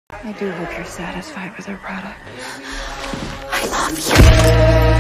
I do hope you're satisfied with our product. I love you.